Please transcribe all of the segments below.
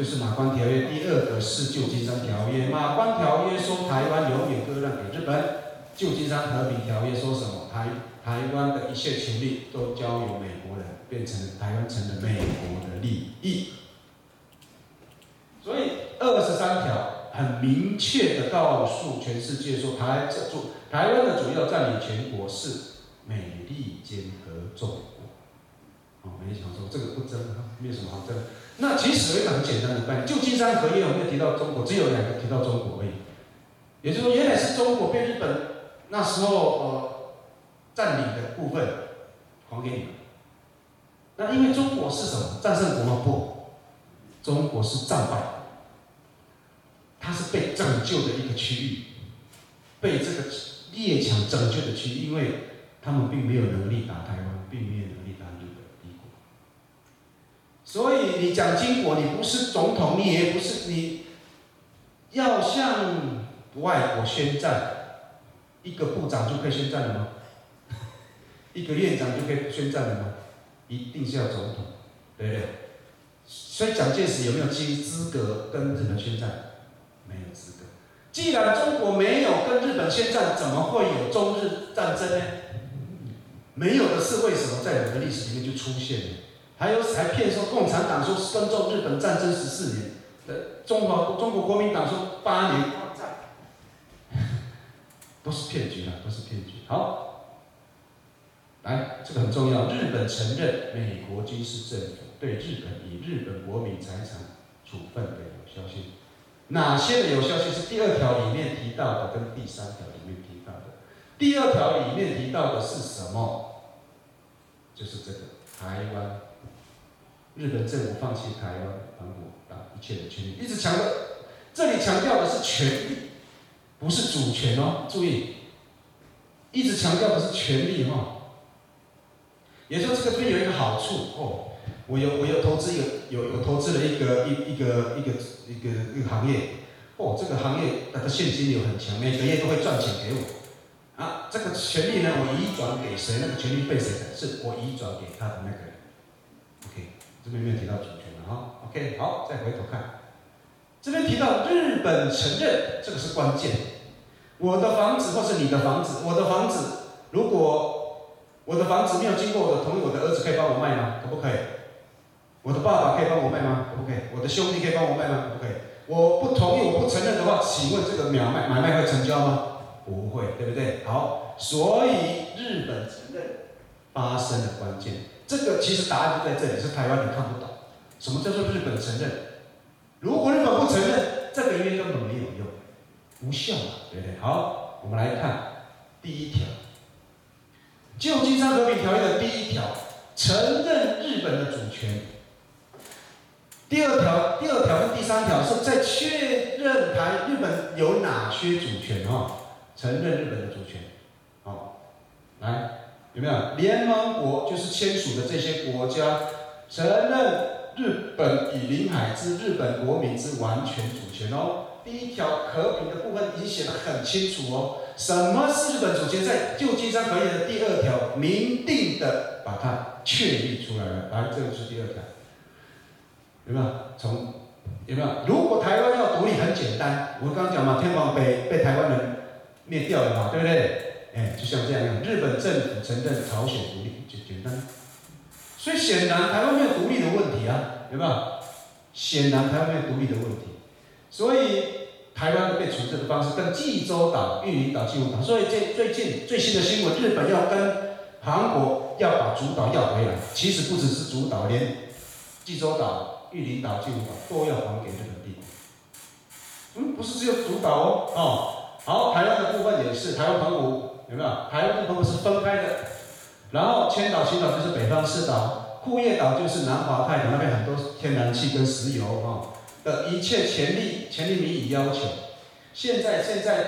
就是马关条约，第二个是旧金山条约。马关条约说台湾永远割让给日本，旧金山和平条约说什么？台湾的一切权利都交由美国人，变成台湾成了美国的利益。所以23条很明确的告诉全世界说，台湾的主要占领权国是美利坚合众国。没想说这个不争，没有什么好争。那其实有一个很简单的概念，旧金山合约有没有提到中国？只有2个提到中国而已。也就是说，原来是中国被日本那时候占领的部分还给你们。那因为中国是什么？战胜国吗？不，中国是战败，它是被拯救的一个区域，被这个列强拯救的区域，因为他们并没有能力打台湾，并没有能力打日本帝国。所以你讲经国，你不是总统，你也不是你要向外国宣战，一个部长就可以宣战了吗？一个院长就可以宣战了吗？一定是要总统，对不对？所以蒋介石有没有资格跟日本宣战？没有资格。既然中国没有跟日本宣战，怎么会有中日战争呢？没有的是为什么在我们的历史里面就出现了？还骗说共产党说跟中日本战争14年，中国国民党说8年抗战，都是骗局啦，都是骗局。好。来，这个很重要。日本承认美国军事政府对日本以日本国民财产处分的有效性。哪些的有效性是第2条里面提到的，跟第3条里面提到的。第2条里面提到的是什么？就是这个台湾，日本政府放弃台湾本国一切的权利，一直强调，这里强调的是权利，不是主权哦，注意，一直强调的是权利哦。也就是说，这边有一个好处哦，我有投资有投资了一个行业哦，这个行业它的现金流很强，每个月都会赚钱给我啊。这个权利呢，我移转给谁？那个权利被谁的？是我移转给他的那个人。OK， 这边没有提到主权了哈。OK， 好，再回头看，这边提到日本承认，这个是关键。我的房子或是你的房子，我的房子如果我的房子没有经过我的同意，我的儿子可以帮我卖吗？可不可以？我的爸爸可以帮我卖吗？可不可以？我的兄弟可以帮我卖吗？可不可以？我不同意，我不承认的话，请问这个买卖会成交吗？不会，对不对？好，所以日本承认发生了关键。这个其实答案就在这里，是台湾人看不懂。什么叫做日本承认？如果日本不承认，这个约根本没有用，无效嘛，对不对？好，我们来看第1条。旧金山和平条约的第1条，承认日本的主权。第2条跟第3条是在确认日本有哪些主权承认日本的主权。来，有没有？联盟国就是签署的这些国家，承认日本以领海之日本国民之完全主权哦。第1条和平的部分已经写得很清楚哦。什么是日本主权？在旧金山合约的第2条明定的把它确立出来了。来，这个是第2条，有没有？有没有？如果台湾要独立，很简单，我刚刚讲嘛，天皇被台湾人灭掉了嘛，对不对？就像这样，日本政府承认朝鲜独立，就简单。所以显然台湾没有独立的问题啊，有没有？显然台湾没有独立的问题，所以台湾被处置的方式跟济州岛、玉林岛、金门岛，所以最近最新的新闻，日本要跟韩国要把主岛要回来，其实不只是主岛，连济州岛、玉林岛、金门岛都要还给日本帝国。不是只有主岛哦。好，台湾的部分也是，台湾澎湖有没有？台湾跟澎湖是分开的，然后千岛、群岛就是北方四岛，库页岛就是南华太平洋那边很多天然气跟石油的一切权利民以要求。现在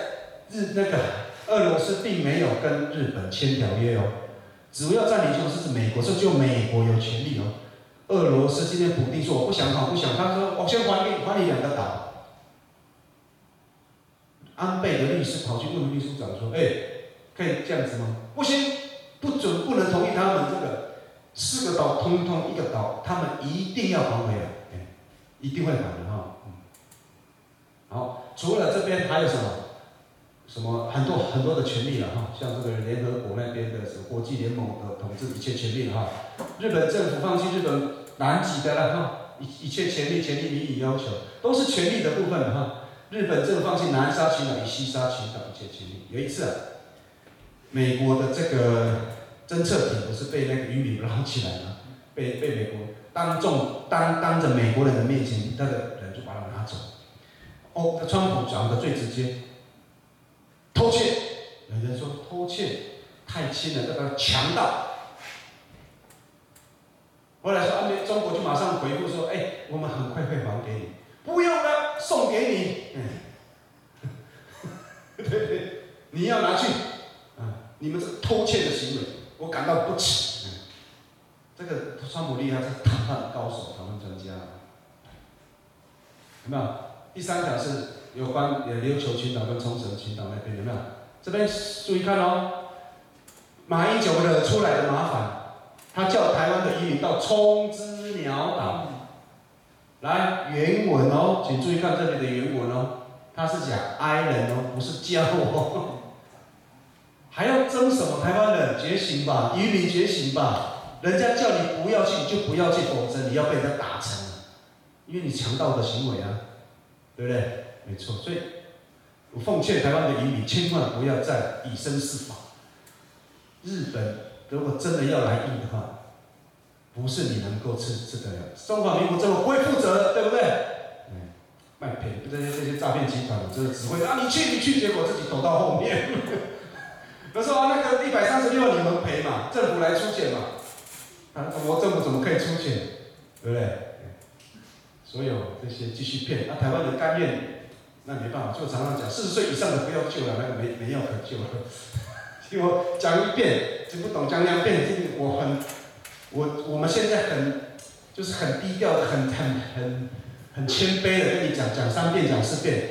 俄罗斯并没有跟日本签条约哦，主要占领权是指美国，所以只有美国有权利哦。俄罗斯今天普丁说我不想，他说我先还你2个岛。安倍的律师跑去问秘书长说：“可以这样子吗？不行，不能同意他们这个4个岛通1个岛，他们一定要还回来， 一定会反的哈。好，除了这边还有什么？什么很多的权利了哈，像这个联合国那边的什么国际联盟的统治一切权利了哈。日本政府放弃日本南极的了哈，一切权利民意要求都是权利的部分了哈。日本政府放弃南沙群岛与西沙群岛一切权利。有一次美国的这个侦测艇不是被那个渔民捞起来吗？被美国当着美国人的面前，那个人就把它拿走。川普讲的最直接，偷窃。有人说偷窃太轻了，这个强盗。后来说中国就马上回复说，我们很快会还给你，不用了，送给你。对，你要拿去。你们这个偷窃的行为，我感到不耻。这个川普厉害，是谈判高手、讨论专家。有没有？第3条是有关琉球群岛跟冲绳群岛那边，有没有？这边注意看哦，马英九惹出来的麻烦，他叫台湾的移民到冲之鸟岛。来，原文哦，请注意看这里的原文哦，他是讲 island 哦，不是教哦。还要争什么台湾人觉醒吧，移民觉醒吧，人家叫你不要去，你就不要去，否则你要被人家打成，因为你强盗的行为啊，对不对？没错，所以我奉劝台湾的移民千万不要再以身试法。日本如果真的要来硬的话，不是你能够吃得了。中华民国政府不会负责的，对不对？卖骗这些诈骗集团，就是只会你去，结果自己躲到后面。他说那个136万你们赔嘛，政府来出钱嘛。我政府怎么可以出钱？对不对？所有这些继续骗，台湾人甘愿，那没办法，就常常讲40岁以上的不要救了，那个没药可救了。听我讲1遍，听不懂讲2遍，我们现在就是很低调的，很谦卑的跟你讲3遍，讲4遍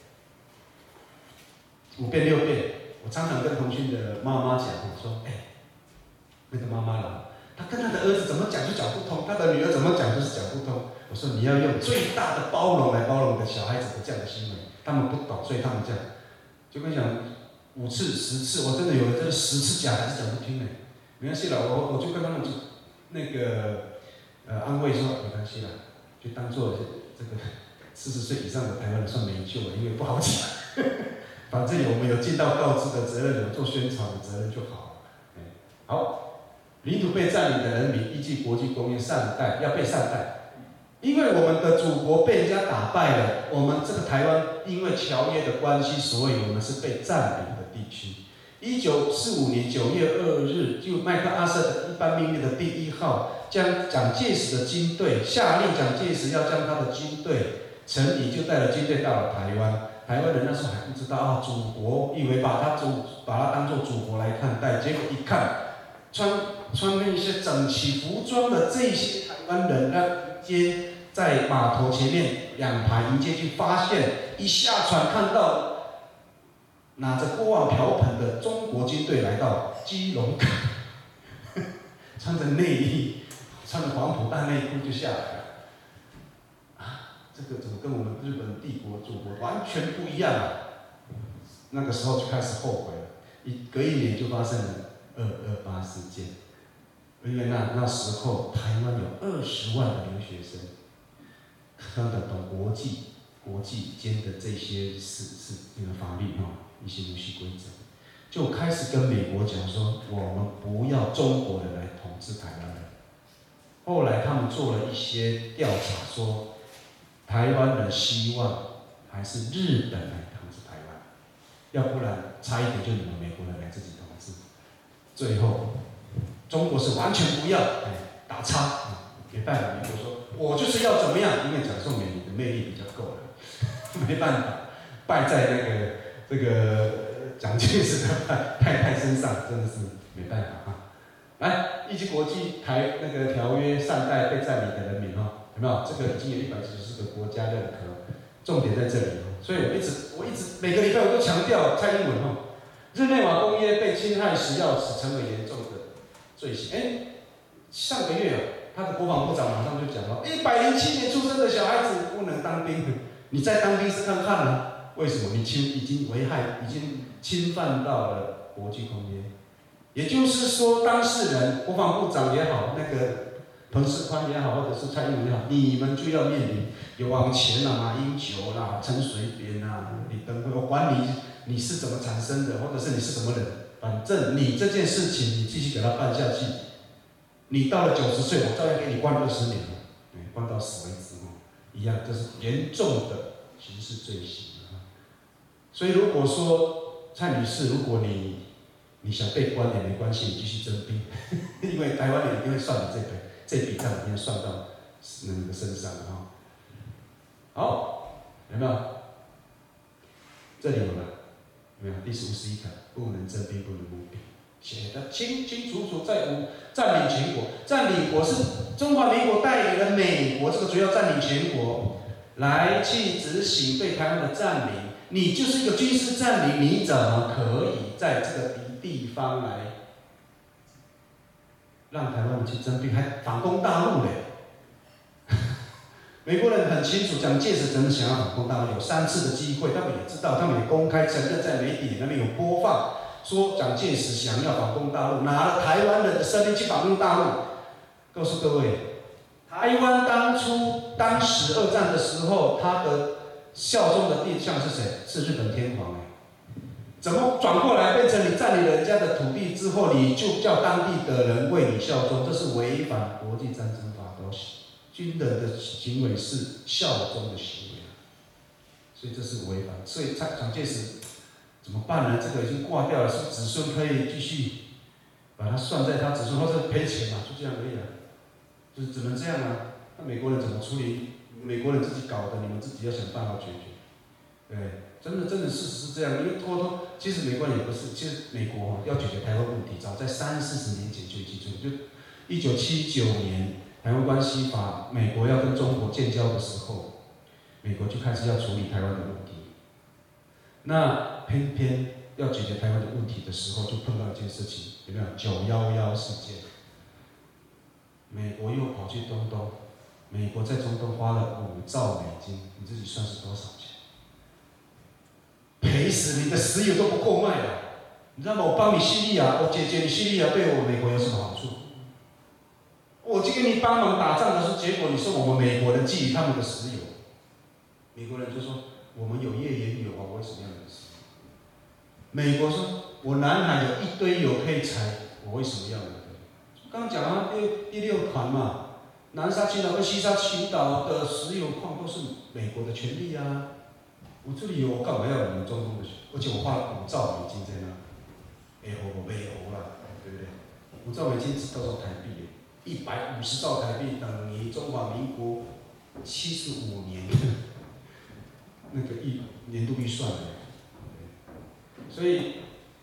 ，5遍6遍。我常常跟同训的妈妈讲，我说，那个妈妈啦，她跟她的儿子怎么讲就讲不通，她的女儿怎么讲就是讲不通。我说你要用最大的包容来包容你的小孩子的这样的行为，他们不懂，所以他们这样，就跟你讲5次10次，我真的有人真的10次讲还是讲不听呢。没关系啦，我就跟他们就那个安慰说没关系啦，就当做这个40岁以上的台湾人算没救了，因为不好讲。反正我们有尽到告知的责任，有做宣传的责任就好。好，领土被占领的人民依据国际公约善待，要被善待。因为我们的祖国被人家打败了，我们这个台湾因为条约的关系，所以我们是被占领的地区。1945年9月2日，就麦克阿瑟的一般命令的第1号，将蒋介石的军队下令蒋介石要将他的军队，陈仪就带了军队到了台湾。台湾人那时候还不知道祖国，以为把它当作祖国来看待，结果一看，穿那些整齐服装的这些台湾人，那接在码头前面2排迎接去，发现一下船看到拿着锅碗瓢盆的中国军队来到基隆港，穿着内衣，穿着黄埔大内裤就下来了。这个怎么跟我们日本帝国祖国完全不一样啊？那个时候就开始后悔了，隔1年就发生了228事件。因为那时候台湾有20万的留学生，看得懂国际间的这些法律一些游戏规则，就开始跟美国讲说，我们不要中国人来统治台湾人。后来他们做了一些调查说，台湾人希望还是日本来统治台湾，要不然差一点就你们美国人来自己统治。最后，中国是完全不要，打叉，没办法，美国说我就是要怎么样，因为蒋宋美龄的魅力比较够了，没办法，败在这个蒋介石的太太身上，真的是没办法啊。来，依据国际那个条约善待被占领的人民有没有？这个已经有194个国家认可，重点在这里所以我一直每个礼拜我都强调蔡英文日内瓦公约被侵害时要使成为严重的罪行。上个月他的国防部长马上就讲了，107年出生的小孩子不能当兵，你再当兵试看看呢？为什么？你已经危害，已经侵犯到了国际公约。也就是说，当事人国防部长也好，那个彭世宽也好，或者是蔡英文也好，你们就要面临有往前啦、马英九啦、陈水扁啦、李登辉，我管你是怎么产生的，或者是你是什么人，反正你这件事情你继续给他办下去，你到了90岁，我照样给你关20年，关到死为止一样，这是严重的刑事罪行所以如果说蔡女士，如果你想被关也没关系，你继续征兵，因为台湾人一定会算你这笔账，一定算到你的身上好，有没有？这里有了，有没有？第51条，不能征兵，不能募兵，写得清清楚楚，在占领全国，占领国是中华民国带领了美国这个主要占领全国来去执行对台湾的占领。你就是一个军事占领，你怎么可以在这个地方来让台湾人去征兵，还反攻大陆嘞？美国人很清楚，蒋介石真的想要反攻大陆，有3次的机会，他们也知道，他们也公开承认，在媒体那边有播放，说蒋介石想要反攻大陆，拿了台湾人的生命去反攻大陆。告诉各位，台湾当时2战的时候，他的效忠的对象是谁？是日本天皇怎么转过来变成你占领人家的土地之后，你就叫当地的人为你效忠？这是违反国际战争法的军人的行为是效忠的行为所以这是违反。所以蒋介石怎么办呢？这个已经挂掉了，是子孙可以继续把它算在他子孙，或者赔钱嘛，就这样而已就是只能这样那美国人怎么处理？美国人自己搞的，你们自己要想办法解决。真的事实是这样，因为其实美国人也不是，其实美国要解决台湾问题，早在30-40年前就已经做，就1979年台湾关系法，美国要跟中国建交的时候，美国就开始要处理台湾的问题。那偏偏要解决台湾的问题的时候，就碰到一件事情，有没有？911事件，美国又跑去中东。美国在中东花了5兆美金，你自己算是多少钱？赔死你的石油都不够卖了。你知道吗？我帮你叙利亚，我解决你叙利亚，对我美国有什么好处？我去给你帮忙打仗的时候，结果你说我们美国人觊觎他们的石油，美国人就说我们有页岩油我为什么要你的石油？美国说我南海有一堆油可以采，我为什么要你的？刚讲第6团嘛。南沙群岛跟西沙群岛的石油矿都是美国的权利我这里有，我干嘛要你们中东的？而且我花了5兆美金在那，没有啦，对不对？5兆美金是多少台币？150兆台币等于中华民国75年那个年度预算所以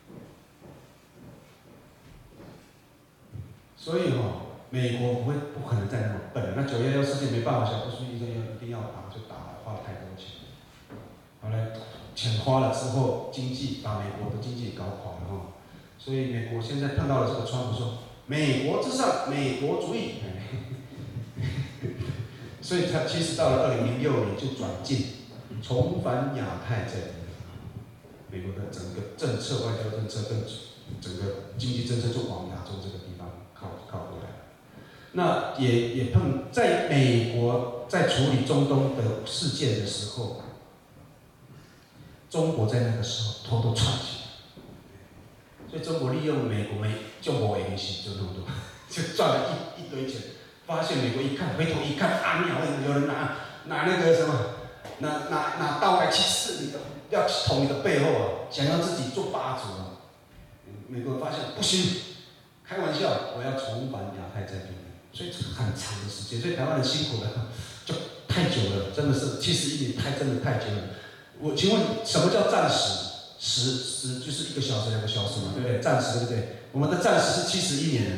美国不可能再那么笨了。那911事件没办法，小布什医生一定要打就打了，花了太多钱。后来钱花了之后，把美国的经济搞垮了所以美国现在碰到了这个川普说美国至上，美国主义。所以他其实到了2006年就转进，重返亚太这里。美国的整个政策、外交政策跟整个经济政策就往亚洲这个地方靠过来。那也在美国在处理中东的事件的时候，中国在那个时候偷偷串起来，所以中国利用美国就没联系就那么多，就赚了一堆钱。发现美国一看，回头一看有人拿那个什么，拿刀来去刺你的，要捅你的背后想要自己做霸主美国人发现不行，开玩笑，我要重返亚太再平衡。所以很长的时间，所以台湾人辛苦了，就太久了，真的是71年真的太久了。我请问什么叫战时？时就是1个小时、2个小时嘛，对不对？战时对不对？我们的战时是71年了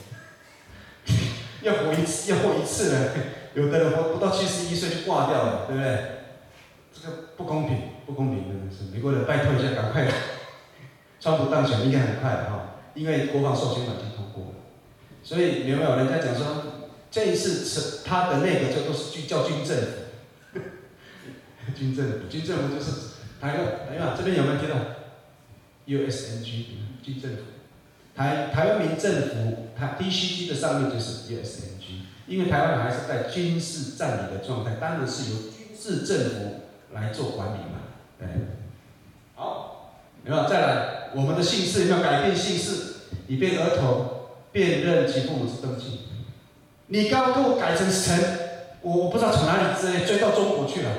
要活一次呢，有的人活不到71岁就挂掉了，对不对？这个不公平，真的是。美国人拜托一下，赶快来，川普当选应该很快因为国防授权法已经通过了。所以有没有人家讲说， 这一次他的那个叫军政府，军政府就是台湾这边有没有听到 U.S.A 军政府？台湾民政府，DCG 的上面就是 U.S.A， 因为台湾还是在军事占领的状态，当然是由军事政府来做管理嘛。对，好，有没有再来？我们的姓氏有没有改变姓氏，以便儿童辨认其父母之登记？你刚给我改成陈，我不知道从哪里追到中国去了，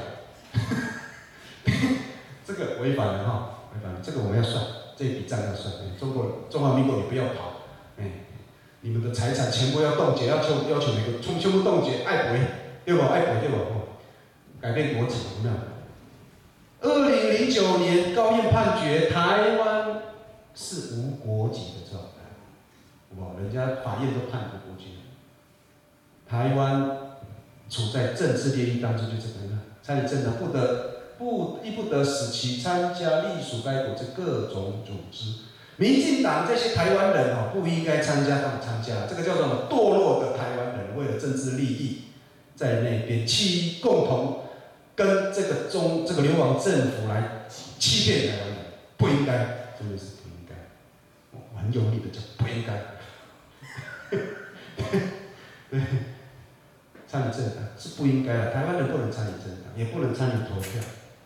这个违反了哈，违反了，这个我们要算。这笔账要算，中华民国也不要跑，你们的财产全部要冻结，要求每个全部冻结，爱赔，对不？爱赔对不？改变国籍有没有？2009年高院判决台湾是无国籍的状态，好不好？人家法院都判无国籍，台湾处在政治列义当中，就这个呢，参与政党不得使其参加隶属该国之各种组织。民进党这些台湾人不应该参加，他们参加，这个叫做什么？堕落的台湾人，为了政治利益，在那边共同跟这个流亡政府来欺骗台湾人，不应该，真的是不应该。我很用力的讲，不应该。对，参与政党是不应该的，台湾人不能参与政党，也不能参与投票。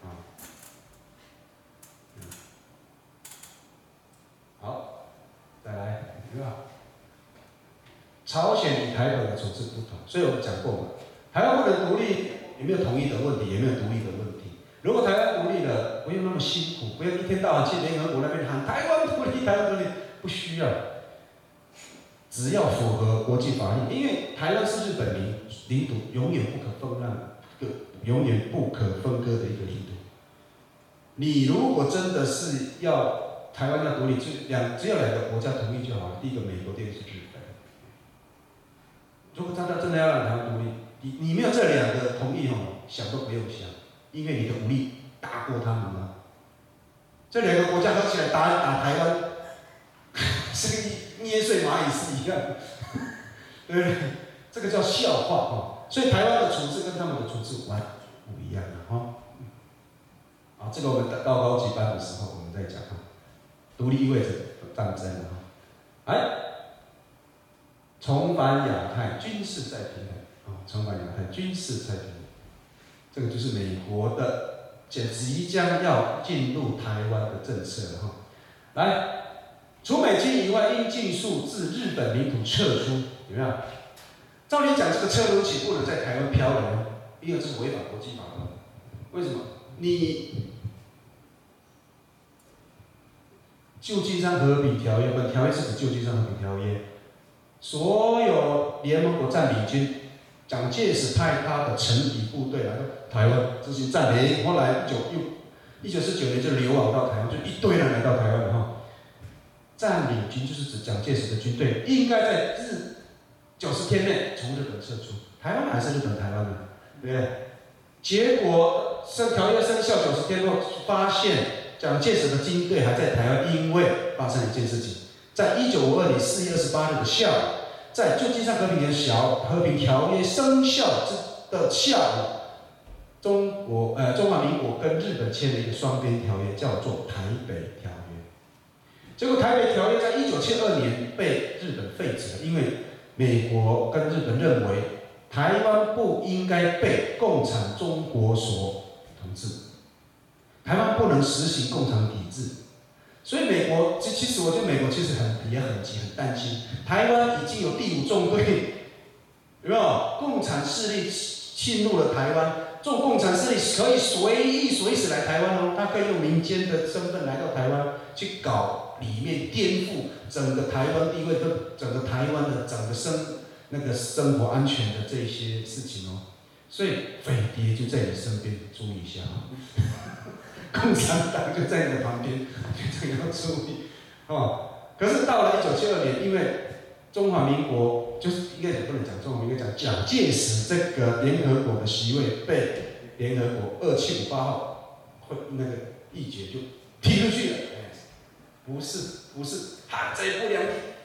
好，再来，有没有？朝鲜与台湾的处置不同，所以我们讲过嘛，台湾不能独立，有没有统一的问题？也没有独立的问题。如果台湾独立了，不用那么辛苦，不用一天到晚去联合国那边喊台湾独立，台湾独立，不需要。只要符合国际法律，因为台湾是日本领土，永远不可分割的一个领土。你如果真的是要台湾要独立，只要2个国家同意就好了。第一个美国，第二个是日本。如果真的要让台湾独立，你没有这2个同意想都不用想，因为你的武力打过他们了。这2个国家合起来打台湾，是跟捏碎蚂蚁是一样的，对不对？这个叫笑话所以台湾的处置跟他们的处置完不一样的这个我们到高级班的时候我们再讲独立意味着战争重返亚太，军事再平衡重返亚太，军事再平衡，这个就是美国的即将要进入台湾的政策了来。除美军以外，应尽速自日本领土撤出，有没有？照理讲，这个撤出期不能在台湾漂流，因为这是违反国际法的。为什么？你旧金山和平条约，本条约是指旧金山和平条约，所有联合国占领军，蒋介石派他的成敌部队来到台湾执行占领，后来1949年就流亡到台湾，就一堆人来到台湾了占领军就是指蒋介石的军队，应该在90天内从日本撤出。台湾还是日本台湾的，对不对？结果条约生效90天后，发现蒋介石的军队还在台湾，因为发生一件事情，在1952年4月28日的下午，在旧金山和平条约生效的下午，中华民国跟日本签了一个双边条约，叫做台北条约。结果台北条约在1972年被日本废止了，因为美国跟日本认为台湾不应该被共产中国所统治，台湾不能实行共产体制，所以美国其实我觉得美国其实也很急很担心，台湾已经有第5纵队，有没有？共产势力侵入了台湾，这种共产势力可以随时来台湾他可以用民间的身份来到台湾去搞。里面颠覆整个台湾地位跟整个台湾的整个生活安全的这些事情所以匪谍就在你身边，注意一下共产党就在你的旁边，这个要注意可是到了1972年，因为中华民国就是应该不能讲中华民国，讲蒋介石这个联合国的席位被联合国2758号议决就踢出去了。不是，海贼不两立，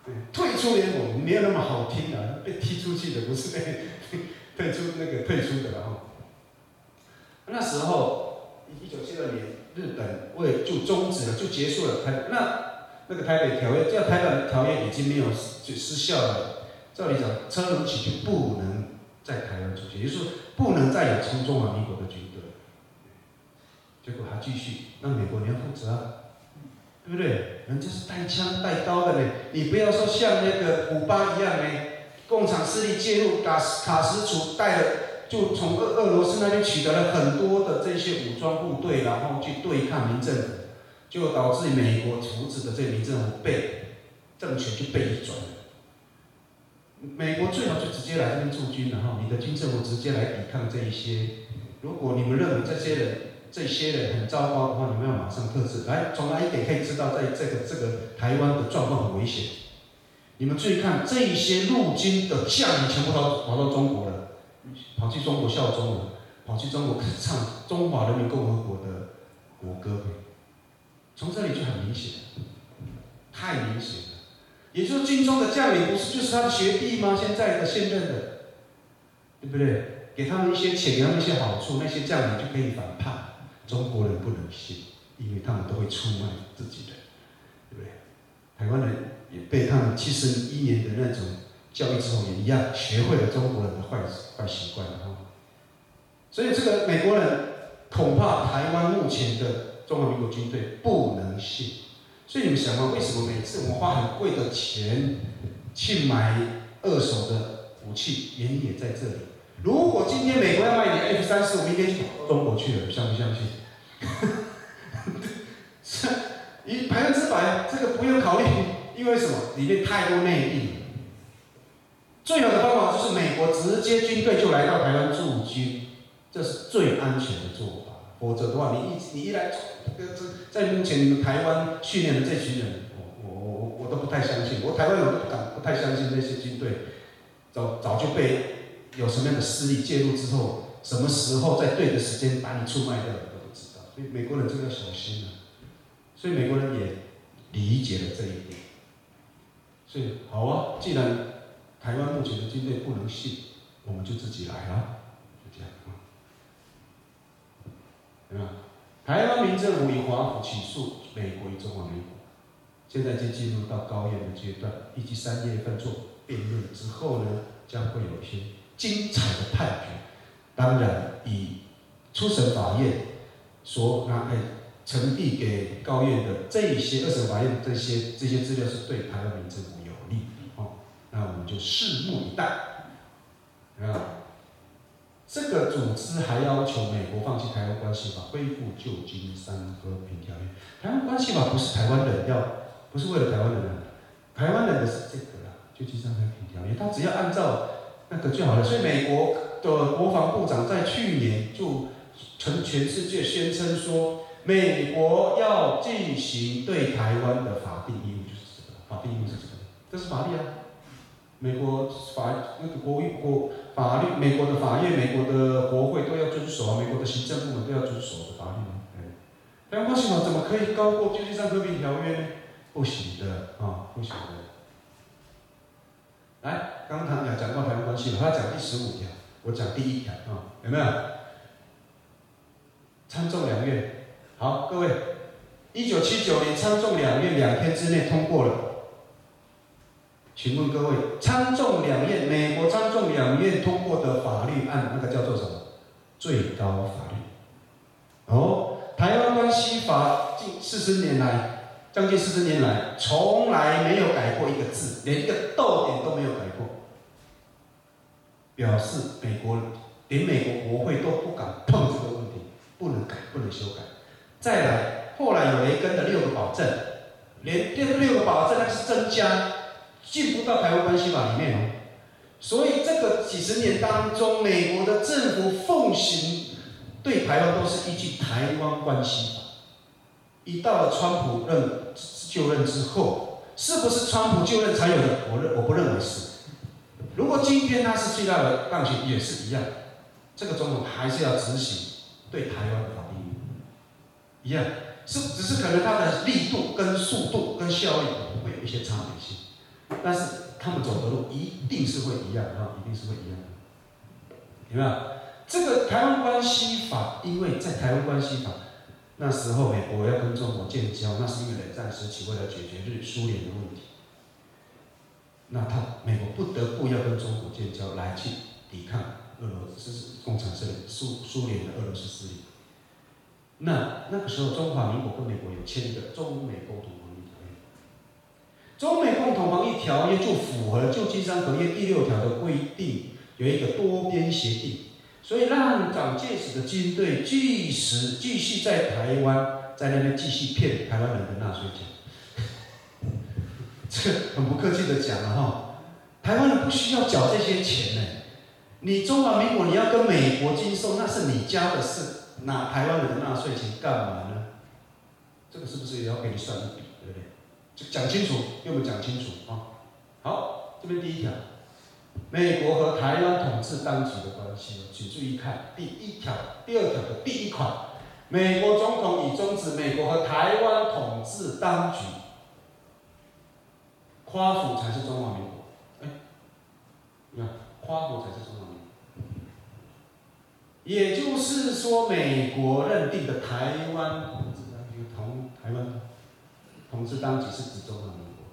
退出联盟没有那么好听啊，被踢出去的不是被退出的哈。那时候1972年，日本就终止了，就结束了那个台北条约，叫台湾条约已经没有就失效了。照理讲，车轮起就不能在台湾出现，也就是说不能再有中华民国的军队。结果还继续，那美国你要负责啊，对不对？人家是带枪带刀的呢，你不要说像那个古巴一样呢，共产势力介入，卡什楚带了，就从俄罗斯那边取得了很多的这些武装部队，然后去对抗民政府，就导致美国扶持的这民政府政权就被移转了。美国最好就直接来这边驻军了哈，你的军政府直接来抵抗这一些。如果你们认为这些人很糟糕的话，你们要马上克制。从哪一点可以知道，在这个台湾的状况很危险？你们注意看，这一些陆军的将领全部都跑到中国了，跑去中国效忠了，跑去中国唱中华人民共和国的国歌。从这里就很明显，太明显了。也就是军中的将领不是就是他的学弟吗？现任的，对不对？给他们一些钱，给他们一些好处，那些将领就可以反叛。中国人不能信，因为他们都会出卖自己人，对不对？台湾人也被他们71年的那种教育之后也一样，学会了中国人的坏习惯哈。所以这个美国人恐怕台湾目前的中华民国军队不能信。所以你们想吗？为什么每次我们花很贵的钱去买二手的武器，原因也在这里。如果今天美国要卖你 F-35，明天就跑到中国去了，相不相信？100%，这个不用考虑，因为什么？里面太多内应。最好的方法就是美国直接军队就来到台湾驻军，这是最安全的做法。否则的话，你一来，在目前你们台湾训练的这群人，我都不太相信。我台湾人不太相信那些军队，早就被有什么样的势力介入之后，什么时候在对的时间把你出卖掉，我都不知道。所以美国人这个要小心啊。所以美国人也理解了这一点。所以好啊，既然台湾目前的军队不能信，我们就自己来了，就这样啊。对吧？台湾民政府以华府起诉美国与中华民国，现在已经进入到高院的阶段，预计3月份做辩论之后呢，将会有一些精彩的判决。当然，以初审法院所呈递给高院的这一些二审法院这些资料是对台湾民政府有利哦，那我们就拭目以待啊。这个组织还要求美国放弃《台湾关系法》，恢复旧金山和平条约。《台湾关系法》不是台湾人不是为了台湾人啊，台湾人的是这个啦，旧金山和平条约，他只要按照那个就好了。所以美国的国防部长在去年就全世界宣称说，美国要进行对台湾的法定义务，就是这个法定义务是这个，这是法律啊。美国法律，美国的法院、美国的国会都要遵守啊，美国的行政部门都要遵守的法律啊。台湾关系法怎么可以高过旧金山和平条约呢？不行的啊，不行的。来，刚刚讲过台湾关系法，他讲第15条，我讲第1条啊，有没有？参众两院，好，各位，1979年参众两院2天之内通过了。请问各位，参众两院，美国参众两院通过的法律案，那个叫做什么？最高法律。哦，台湾关系法将近40年来，从来没有改过一个字，连一个逗点都没有改过，表示连美国国会都不敢碰这个问题，不能改，不能修改。再来，后来有雷根的6个保证，连这6个保证那是增加。进不到台湾关系法里面哦，所以这个几十年当中，美国的政府奉行对台湾都是依据台湾关系法。一到了川普就任之后，是不是川普就任才有的？我不认为是。如果今天他是最大的当选，也是一样，这个总统还是要执行对台湾的法律一样，只是可能他的力度、跟速度、跟效率会有一些差别性。 但是他们走的路一定是会一样哈，一定是会一样的，有没有？这个台湾关系法，因为在台湾关系法那时候，美国要跟中国建交，那是因为冷战时期为了解决苏联的问题，那美国不得不要跟中国建交来去抵抗俄罗斯共产势力苏联的俄罗斯势力。那个时候，中华民国跟美国有签一个中美共同防御条约。中美共同防御条约就符合旧金山合约第6条的规定，有一个多边协定，所以让蒋介石的军队继续在台湾，在那边继续骗台湾人的纳税钱。这个很不客气的讲了哈，台湾人不需要缴这些钱呢。你中华民国你要跟美国经售，那是你家的事。拿台湾人的纳税钱干嘛呢？这个是不是也要给你算一笔，对不对？就讲清楚，给我们讲清楚啊。好，这边第1条，美国和台湾统治当局的关系，请注意看第1条、第2条的第1款，美国总统已终止美国和台湾统治当局，夸父才是中华民国。你看，夸父才是中华民国。也就是说，美国认定的台湾统治当局，台湾统治当局是指中华民国，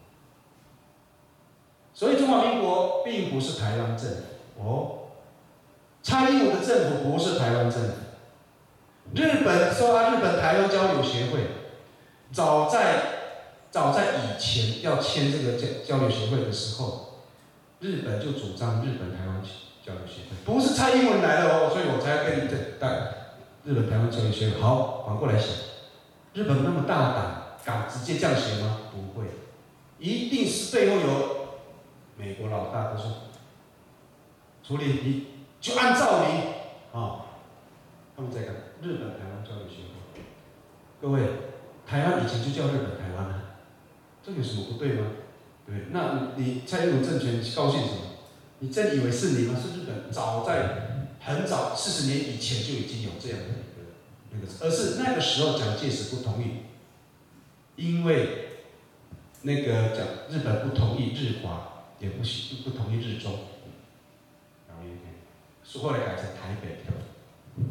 所以中华民国并不是台湾政府哦。蔡英文的政府不是台湾政府。日本说日本台湾交流协会，早在以前要签这个交流协会的时候，日本就主张日本台湾交流协会，不是蔡英文来了哦，所以我才跟你带日本台湾交流协会。好，反过来想，日本那么大胆，敢直接这样写吗？不会，一定是背后有美国老大，他说，处理你就按照你他们在干日本台湾交流协会。各位，台湾以前就叫日本台湾啊，这有什么不对吗？对，那你蔡英文政权高兴什么？你真以为是你吗？是日本早在很早40年以前就已经有这样的一个而是那个时候蒋介石不同意，因为那个日本不同意日华，也不同意日中，所以后来改成台北条约，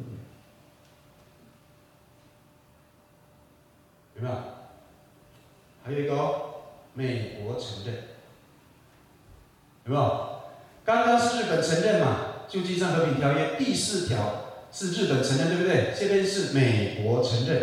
有没有？还有一个美国承认，有没有？刚刚是日本承认嘛，旧金山和平条约第4条是日本承认，对不对？这边是美国承认。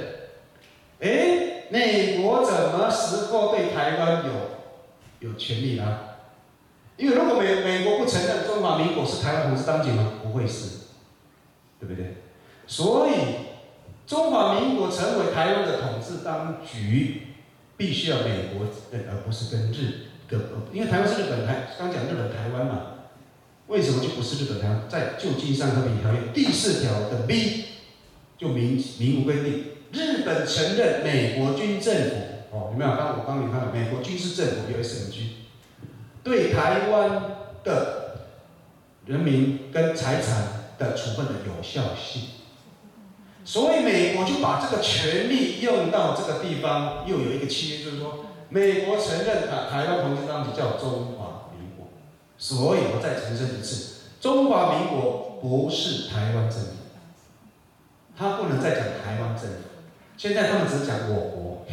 美国怎么时候对台湾有权利啊？因为如果美国不承认中华民国是台湾统治当局吗？不会是，对不对？所以中华民国成为台湾的统治当局，必须要美国认，而不是跟因为台湾是日本刚讲日本台湾嘛。为什么就不是日本台湾？在旧金山和平条约第4条的 B 就明文规定，日本承认美国军政府有没有？我刚你看了，美国军事政府 USMG 对台湾的人民跟财产的处分的有效性，所以美国就把这个权利用到这个地方，又有一个契约，就是说，美国承认台湾统治当局叫中华。所以我再重申一次，中华民国不是台湾政府，他不能再讲台湾政府。现在他们只讲我国，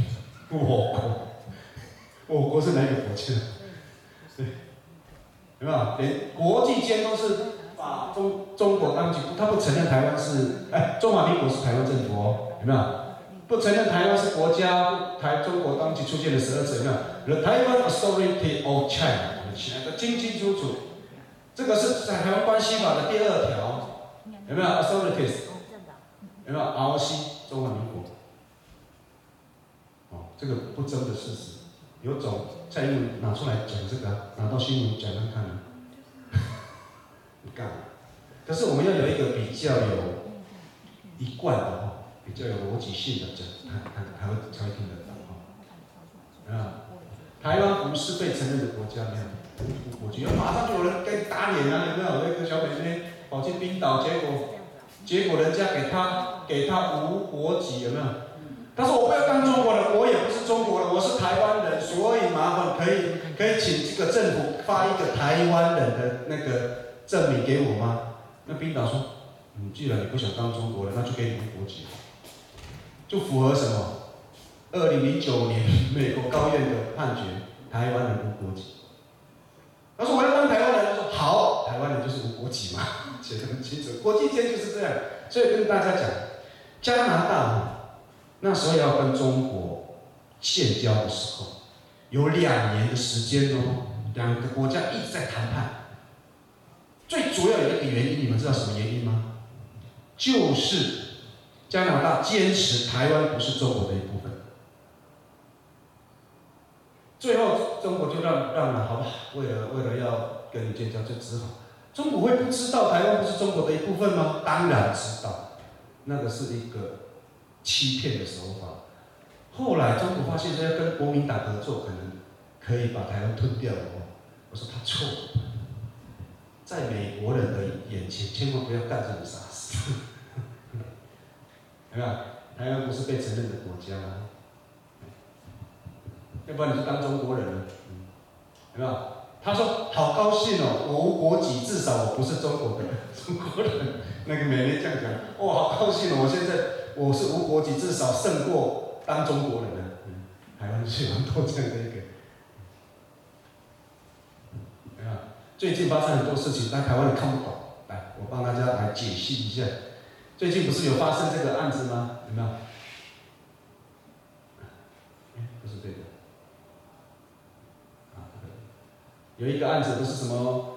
我国是哪个国家？对，有没有？连国际间都是把中国当局，他不承认台湾是中华民国是台湾政府哦，有没有？不承认台湾是国家，中国当局出现了12次，有没有 ？The Taiwan Authority of China。写得清清楚楚，这个是在台湾关系法的第2条，有没有 authorities？ 有没有 ROC 中华民国？这个不争的事实，有种蔡英文拿出来讲这个，拿到新闻讲看看，你干？可是我们要有一个比较有一贯的比较有逻辑性的讲，才会听得到台湾不是被承认的国家，没有。我觉得马上就有人跟打脸啊，有没有？有一个小妹妹跑去冰岛，结果人家给她无国籍，有没有？ 他说我不要当中国人，我也不是中国人，我是台湾人，所以麻烦可以请这个政府发一个台湾人的那个证明给我吗？那冰岛说，既然你不想当中国人，那就给你无国籍，就符合什么？2009年美国高院的判决，台湾人无国籍。他说我要当台湾人，他说好，台湾人就是无国籍嘛，写得很清楚，国际间就是这样。所以跟大家讲，加拿大那时候要跟中国建交的时候，有2年的时间哦，2个国家一直在谈判。最主要有一个原因，你们知道什么原因吗？就是加拿大坚持台湾不是中国的一部分。最后中国就让了，好吧，为了要跟你建交，就只好。中国会不知道台湾不是中国的一部分吗？当然知道，那个是一个欺骗的手法。后来中国发现说要跟国民党合作，可能可以把台湾吞掉哦。我说他错了，在美国人的眼前，千万不要干这种傻事。有没有？台湾不是被承认的国家吗？要不然你就当中国人了，有没有？他说好高兴哦，我无国籍，至少我不是中国的中国人。那个美眉这样讲，哇，好高兴哦！我是无国籍，至少胜过当中国人了。台湾是蛮多这样的一个，有没有？最近发生很多事情，但台湾人看不懂。来，我帮大家来解析一下。最近不是有发生这个案子吗？有没有？不是这个。有一个案子不是什么，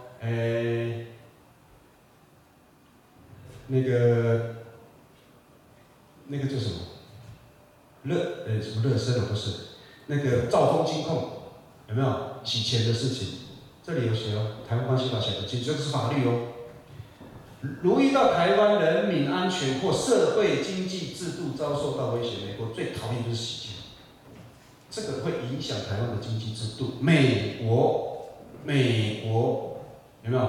那个叫什么？什么热身不是？那个兆丰金控有没有洗钱的事情？这里有写哦，台湾关系法写的清楚，这个是法律哦。如遇到台湾人民安全或社会经济制度遭受到威胁，美国最讨厌就是洗钱，这个会影响台湾的经济制度。美国有没有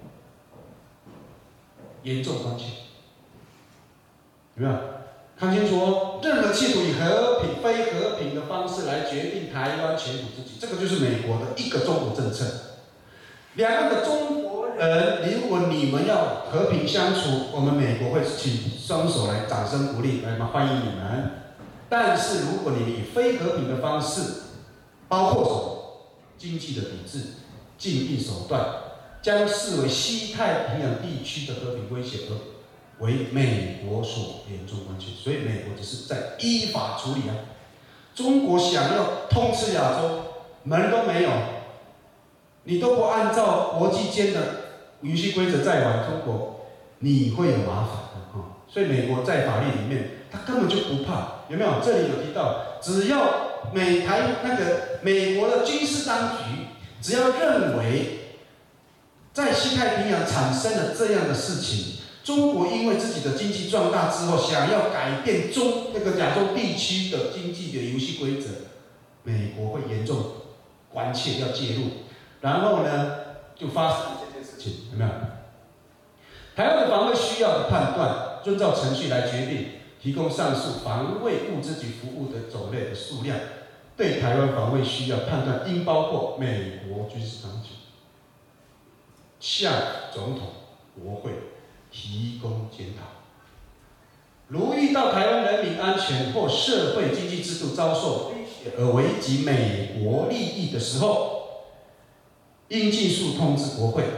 严重关切？有没有看清楚哦？任何企图以和平、非和平的方式来决定台湾前途之举，这个就是美国的一个中国政策。两岸的中国人，如果你们要和平相处，我们美国会举双手来掌声鼓励，来欢迎你们。但是如果你们以非和平的方式，包括什么经济的抵制、禁运手段，将视为西太平洋地区的和平威胁，而为美国所严重关切。所以美国只是在依法处理啊。中国想要通吃亚洲，门都没有，你都不按照国际间的游戏规则在玩，中国你会有麻烦的。所以美国在法律里面，他根本就不怕。有没有？这里有提到，只要美国的军事当局，只要认为在西太平洋产生了这样的事情，中国因为自己的经济壮大之后，想要改变亚洲地区的经济的游戏规则，美国会严重关切，要介入。然后呢，就发生这件事情，有没有？台湾的防卫需要的判断，遵照程序来决定，提供上述防卫物资及服务的种类的数量。对台湾防卫需要判断，应包括美国军事当局向总统、国会提供检讨。如遇到台湾人民安全或社会经济制度遭受威胁而危及美国利益的时候，应尽速通知国会。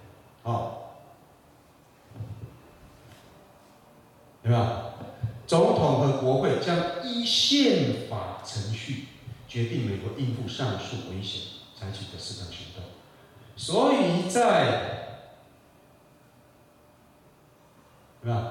有没有？总统和国会将依宪法程序决定美国应付上述危险采取的适当行动。所以有没有？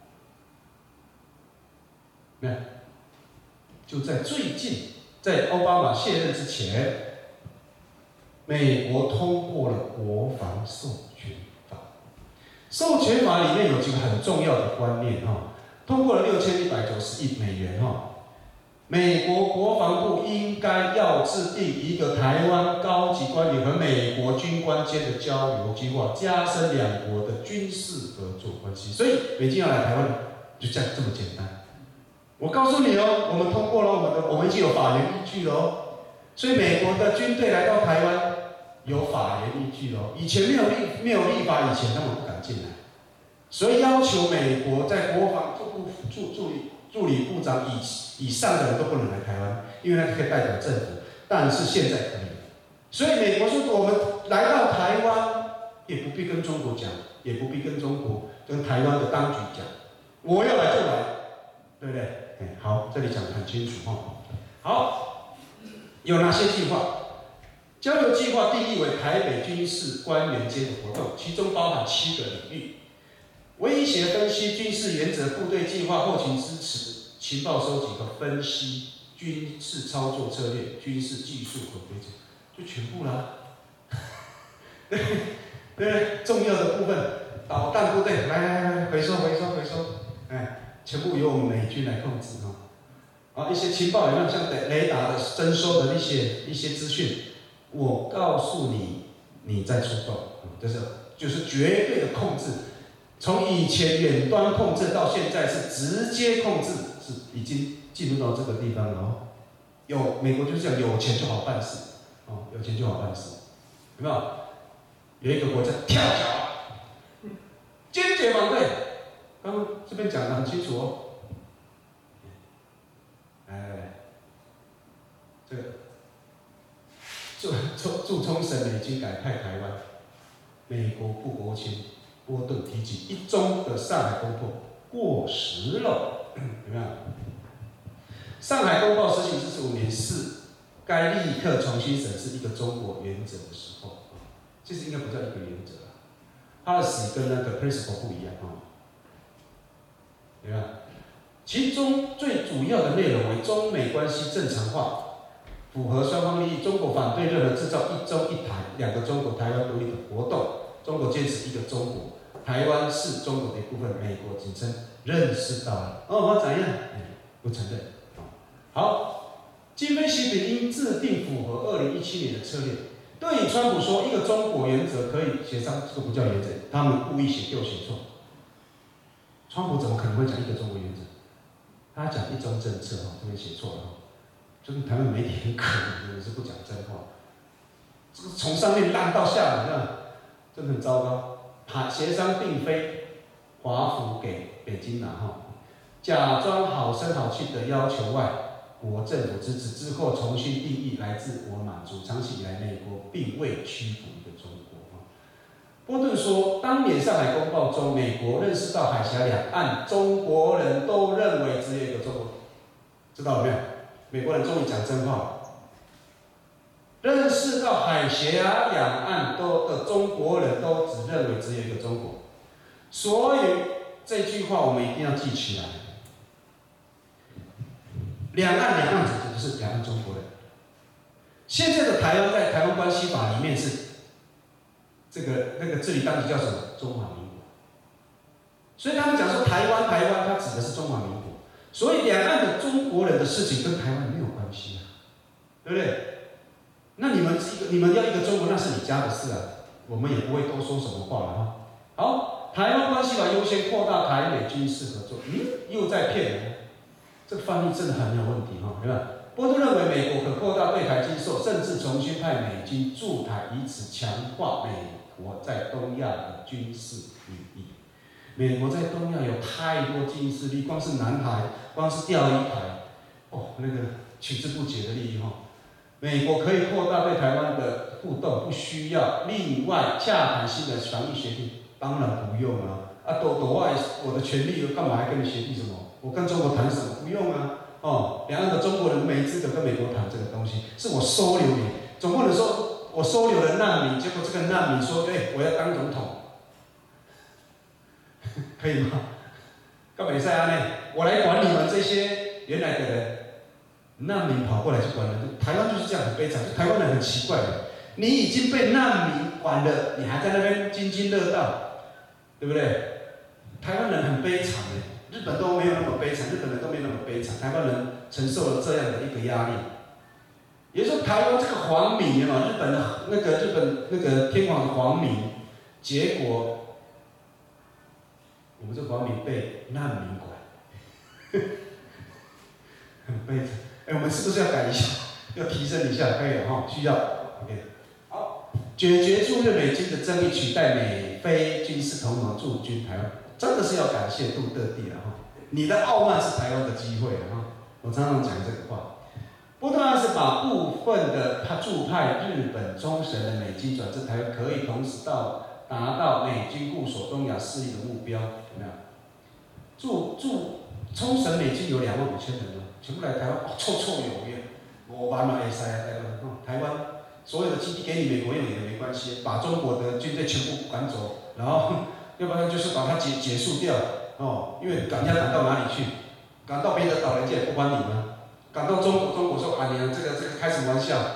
没有？就在最近，在奥巴马卸任之前，美国通过了国防授权法。授权法里面有几个很重要的观念通过了6190亿美元美国国防部应该要制定一个台湾高级官员和美国军官间的交流计划，加深两国的军事合作关系。所以北京要来台湾，就这么简单。 我告诉你哦，我们通过了我们已经有法源依据了哦。所以美国的军队来到台湾有法源依据哦。以前没有立法以前，他们不敢进来，所以要求美国在国防助理部长以上的人都不能来台湾，因为那可以代表政府。但是现在可以，所以美国说我们来到台湾，也不必跟中国讲，也不必跟台湾的当局讲，我要来就来，对不对？好，这里讲得很清楚哈。好，有哪些计划？交流计划定义为台北军事官员间的活动，其中包含7个领域：威胁分析、军事原则、部队计划、后勤支持、情报收集和分析、军事操作策略、军事技术和规则，就全部啦。对，重要的部分，导弹部队来回收，全部由我们美军来控制哈。一些情报有没有像雷达的征收的一些资讯，我告诉你，你再出动，就是绝对的控制。从以前远端控制到现在是直接控制，是已经进入到这个地方了哦。美国就是讲有钱就好办事哦，有钱就好办事，有没有？有一个国家跳脚，坚决反对。刚刚这边讲得很清楚哦。这个驻冲绳美军改派台湾，美国副国务卿波顿提起1中的上海公报过时了，有没有？上海公报实行45年是该立刻重新审视一个中国原则的时候，其实应该不叫一个原则啦，它的死跟那个 principle 不一样有没有？其中最主要的内容为中美关系正常化，符合双方利益。中国反对任何制造1中1台、2个中国、台湾独立的活动。中国坚持1个中国，台湾是中国的一部分。美国仅称认识到了。我怎样？不承认。好，今非昔比应制定符合2017年的策略。对于川普说1个中国原则可以协商，这个不叫原则，他们故意写错。川普怎么可能会讲1个中国原则？他讲1中政策这边写错了就是台湾媒体很可能真的是不讲真话，这个从上面烂到下面，真的很糟糕。协商并非华府给北京假装好声好气的要求外国政府支持之后，重新定义来自我满足。长期以来，美国并未屈服1个中国。波顿说，当年上海公报中，美国认识到海峡两岸中国人都认为只有1个中国，知道了没有？美国人终于讲真话了。认识到海峡两岸的中国人都只认为只有1个中国，所以这句话我们一定要记起来。两岸指的就是两岸中国人。现在的台湾在《台湾关系法》里面是那个治理当局叫什么？中华民国。所以他们讲说台湾，它指的是中华民国。所以两岸的中国人的事情跟台湾没有关系对不对？那你们要1个中国，那是你家的事我们也不会多说什么话了好，台湾关系法优先扩大台美军事合作，又在骗人，这个翻译真的很有问题对吧？波顿认为美国可扩大对台军售，甚至重新派美军驻台，以此强化美国在东亚的军事利益。美国在东亚有太多军事利益，光是南海，光是钓鱼台，那个取之不竭的利益美国可以扩大对台湾的互动，不需要另外洽谈新的防疫协定，当然不用我的权利，干嘛还跟你协定什么？我跟中国谈什么？不用两岸的中国人没资格跟美国谈这个东西，是我收留你，总不能说我收留了难民，结果这个难民说，我要当总统，可以吗？干美赛我来管你们这些原来的人。难民跑过来就管人，台湾就是这样很悲惨，台湾人很奇怪的，你已经被难民管了，你还在那边津津乐道，对不对？台湾人很悲惨日本都没有那么悲惨，日本人都没有那么悲惨，台湾人承受了这样的一个压力。也就是说，台湾这个皇民日本那个天皇的皇民，结果我们这皇民被难民管。 我们是不是要改一下，要提升一下？可以了哈，需要。OK， 好，解决驻日美军的争议，取代美菲军事同盟驻军台湾，真的是要感谢杜特地了哈。你的傲慢是台湾的机会了哈。我常常讲这个话。不但是把部分的驻派日本冲绳的美军转至台湾，可以同时达到美军固守东亚势力的目标，有没有？冲绳美军有25000人哦，全部来台湾，绰绰有余，5万嘛会使啊，台湾所有的基地给你美国用也没关系，把中国的军队全部赶走，然后要不然就是把它结束掉哦，因为赶到哪里去？赶到别的岛，人家也不管你们。赶到中国说啊，你这个开什么玩笑？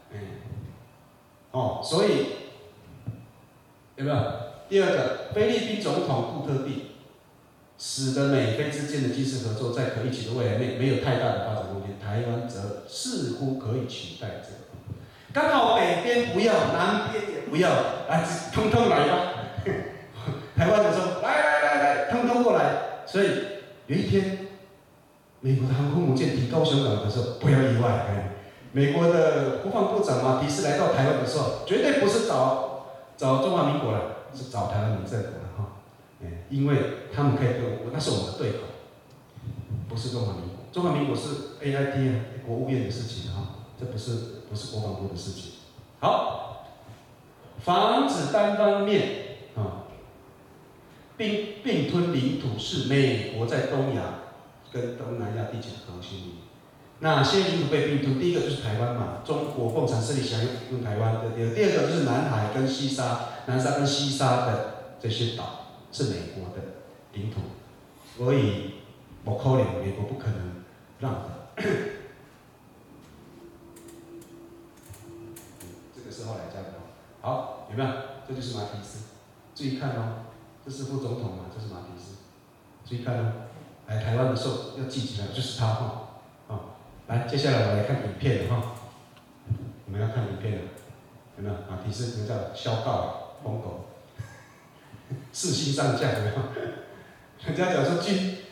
所以有没有？第二个，菲律宾总统杜特地，使得美菲之间的军事合作在可预期的未来内没有太大的发展空间，台湾则似乎可以取代这个。刚好北边不要，南边也不要，通通来吧。台湾就说来，通通过来。所以有一天，美国的航空母舰提高雄港的时候，不要意外，美国的国防部长马蒂斯来到台湾的时候，绝对不是找中华民国了，是找台湾民政府了哈。因为他们可以跟那是我们的对口，不是中华民国。中华民国是 AIT 国务院的事情哈，这不是国防部的事情。好，防止单方面并吞领土是美国在东亚跟东南亚地区的核心利益。哪些领土被并吞？第一个就是台湾嘛，中国共产势力想用台湾的。第二个就是南沙跟西沙的这些岛是美国的领土，所以不可能，美国不可能让的。这个是后来加的。好，有没有？这就是马蒂斯，注意看哦，这是副总统嘛，这是马蒂斯，注意看哦。来台湾的时候要记起来，就是他哈。来，接下来我们来看影片哈。我们要看影片了，有没有？马蒂斯那叫萧告疯狗，4星上将有没有？人家讲说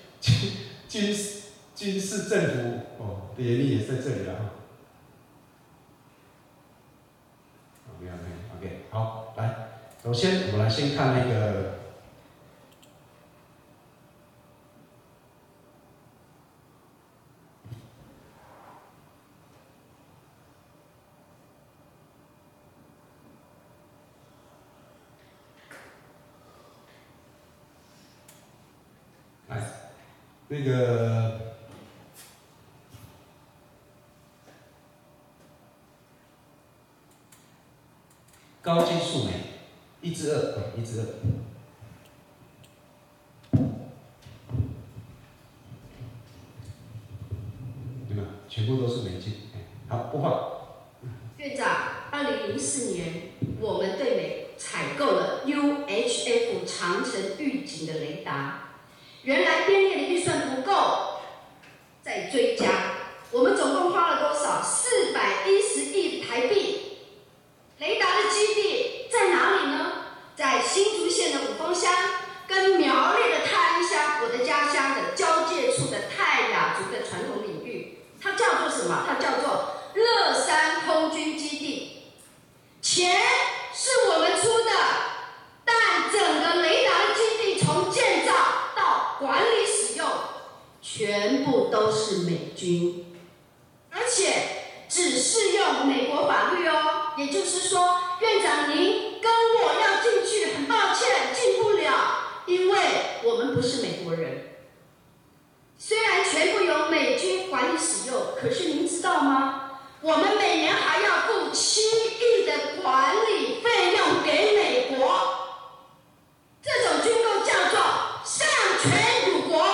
军事政府的原理也在这里了哈。没有 ，OK， 好，来，首先我们来先看那个。那个高金素梅1至2，1至2，有没有？全部都是美军。好，播放。 院长，2004年我们对美采购了 UHF 长程预警的雷达。原来编列的预算不够，再追加，我们总共花了多少？410亿台币。雷达的基地在哪里呢？在新竹县的五峰乡跟苗栗的太安乡，我的家乡的交界处的泰雅族的传统领域，它叫做什么？它叫做乐山空军基地。钱是我们出的，但整个雷达的基地从建造管理使用全部都是美军，而且只适用美国法律哦。也就是说，院长您跟我要进去，很抱歉进不了，因为我们不是美国人。虽然全部由美军管理使用，可是您知道吗？我们每年还要付7亿的管理费用给美国。这种军购叫做上权辱国。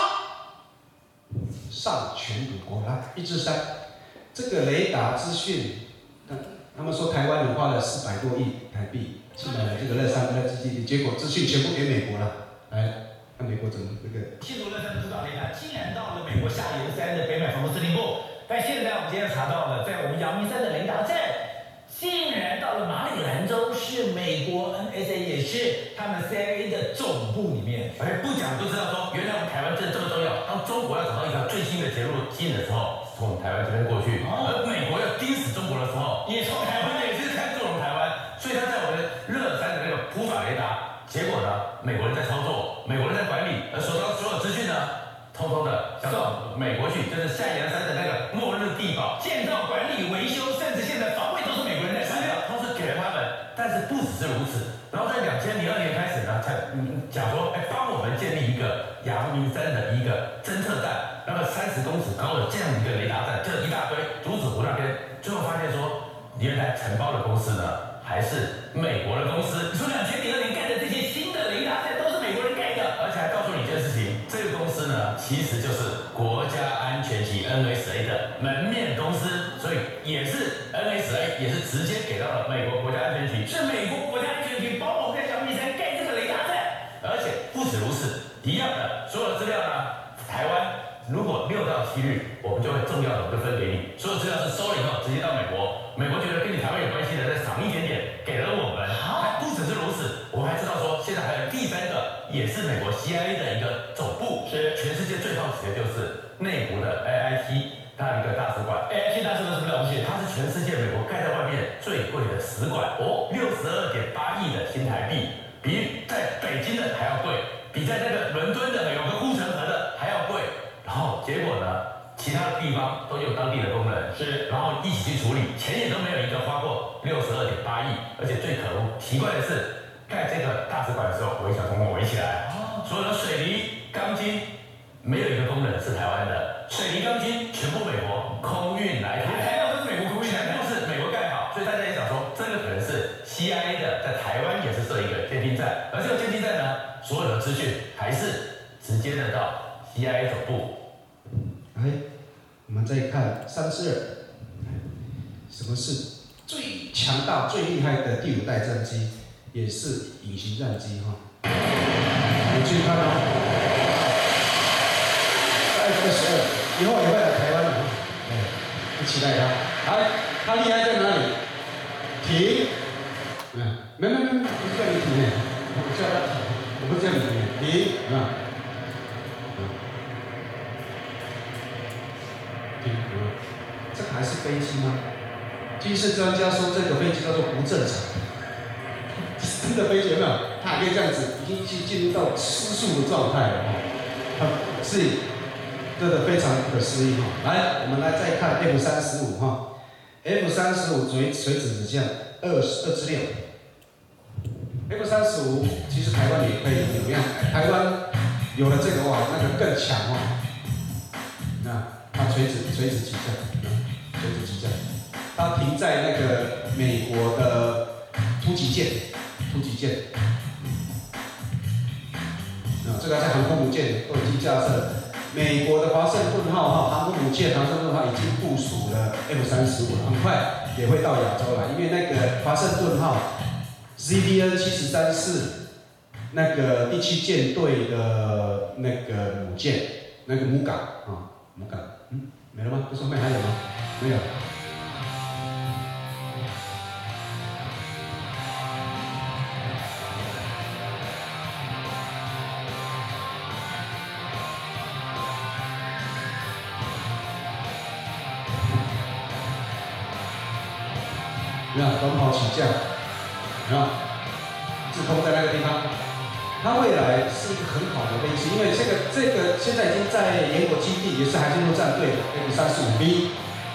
上权辱国，来1至3，这个雷达资讯，他们说台湾人花了400多亿台币去买了这个乐山基地，结果资讯全部给美国了。来，看美国怎么这个。 新竹乐山的主导雷达竟然到了美国下游山的北美防空司令部，但现在我们今天查到了，在我们阳明山的雷达站，竟然到了马里兰州，是美国 NSA 也是他们 CIA 的总部里面。而不讲就知道说，原来我们台湾真的这么重要。当中国要找到一条最最新的截入近的时候，从台湾这边过去，而美国要盯死中国的时候，也从台湾也是看中了台湾，所以他在我们热山的那个普法雷达，结果呢，美国人在操作，美国人在管理，而所到所有资讯呢，通通的向到美国去，就是下阳山的那个末日地堡，建造、管理、维修，甚至现在防卫都是美国人在管理，都是给了他们。但是不只是如此，然后在2002年开始呢，才讲说，帮我们建立一个阳明山的一个侦测站，那么30公尺高的这样一个雷达站，这一大堆，竹子湖那边，最后发现说，原来承包的公司呢，还是美国的公司。你说2002年盖的这些新的雷达站都是美国人盖的，而且还告诉你一件事情，这个公司呢，其实就是国家安全局 NSA 的门面公司，所以也是 NSA 也是直接给到了美国国家安全局，是美国国家安全局帮我们在阳明山盖这个雷达站，而且不止如此，一样的所有资料呢，台湾如果6到7日，我们就会重要的我们就分给你，所有资料是收了以后直接到美国，美国觉得跟你台湾有关系的再赏一点点，给了我们。还不只是如此，我们还知道说现在还有第3个，也是美国 CIA 的一个总部，是全世界最好奇的就是内湖的 AIT。它的一个大使馆，AIT 大使馆什么了不起？它是全世界美国盖在外面最贵的使馆哦，62.8亿的新台币，比在北京的还要贵，比在那个伦敦的有个护城河的还要贵。然后结果呢，其他的地方都有当地的工人，是，然后一起去处理，钱也都没有一个花过62.8亿，而且最可恶、奇怪的是，盖这个大使馆的时候，围墙通通围起来，所有的水泥、钢筋。没有一个工人是台湾的，水泥钢筋全部美国空运来台，材料都是美国空运，全部是美国盖好，所以大家也想说，这个可能是 CIA 的，在台湾也是设一个监听站，而这个监听站呢，所有的资讯还是直接的到 CIA 总部。 我们再看32，什么是最强大、最厉害的第5代战机，也是隐形战机哈。我们继续看哦。F-22以后也会来台湾的，不期待它。它厉害在哪里？停。没，不是叫你停，我不叫它停，我不叫你停，停。这个还是飞机吗？军事专家说这个飞机叫做不正常。真的飞机有没有？它还可以这样子，已经进入到失速的状态了是。真的非常不可思议来，我们来再看 F-35F-35垂直指向2/6。F-35其实台湾也可以怎么样？台湾有了这个哇，那个更强它垂直起降，它停在那个美国的突击舰。这个在航空母舰都已经架设。美国的华盛顿号航空母舰，华盛顿号已经部署了 F-35了，很快也会到亚洲来，因为那个华盛顿号 ZBN-73是那个第7舰队的那个母舰，那个母港母港，没了吗？这上面还有吗？没有。短跑起降，自空在那个地方，它未来是一个很好的飞机，因为这个现在已经在联合基地，也是海军陆战队的 F-35B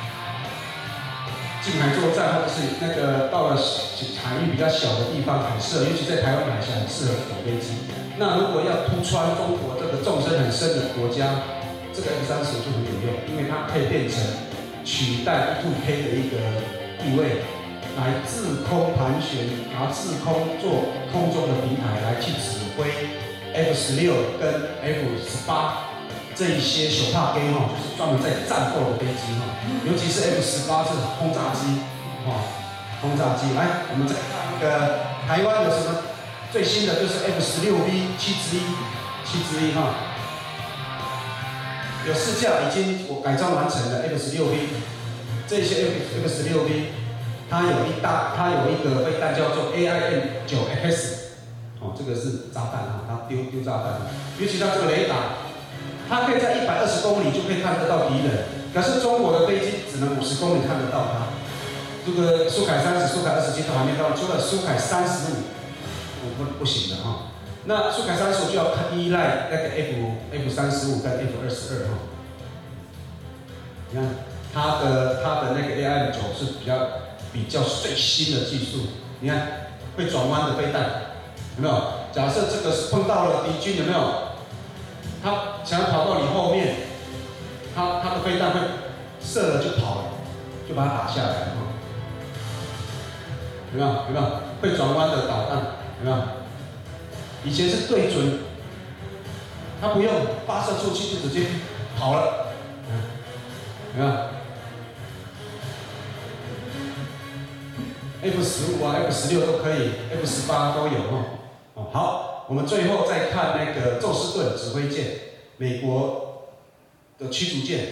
近海作战，或者是那个到了海域比较小的地方很适合，尤其在台湾海峡很适合这种飞机。那如果要突穿中国这个纵深很深的国家，这个 F-35就很有用，因为它可以变成取代 E-2K 的一个地位。来自空盘旋，然后自空做空中的平台来去指挥 F-16跟 F-18这一些手帕机就是专门在战斗的飞机尤其是 F-18是轰炸机轰炸机。来，我们再看那个台湾有什么最新的，就是 F-16B 7之1有4架已经改装完成了 F-16B， 这些 F-16B。它有一个飞弹叫做 AIM-9X， 这个是炸弹它丢炸弹，尤其它这个雷达， 它可以在120公里就可以看得到敌人，可是中国的飞机只能50公里看得到它。这个苏凯30、苏凯27都还没到，除了苏凯35，不行的哈。那苏凯35就要依赖那个 F35跟 F22哈。你看它的那个 AIM9是比较最新的技术，你看会转弯的飞弹，有没有？假设这个是碰到了敌军，有没有？他想要跑到你后面，他的飞弹会射了就跑了，就把它打下来哈。有没有？有没有？会转弯的导弹，有没有？以前是对准，他不用发射出去就直接跑了，有没有？F15啊 ，F16都可以 ，F18都有哈。哦，好，我们最后再看那个宙斯盾指挥舰，美国的驱逐舰。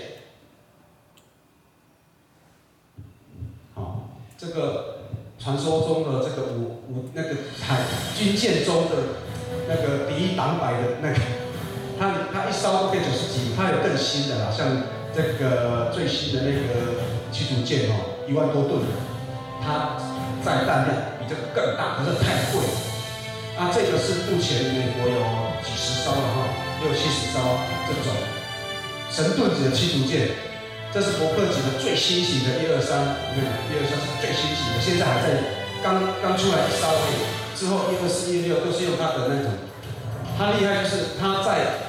好，这个传说中的这个那个军舰中的那个敌一挡百的那个，它一烧都可以90几，它有更新的啦，像这个最新的那个驱逐舰哦，1万多吨的，它载弹量比这个更大，可是太贵了。啊，这个是目前美国有几十艘了哈，60、70艘这种神盾级的驱逐舰，这是伯克级的最新型的123，123是最新型的，现在还在刚出来一艘而已，之后124、126都是用它的那种，它厉害就是它在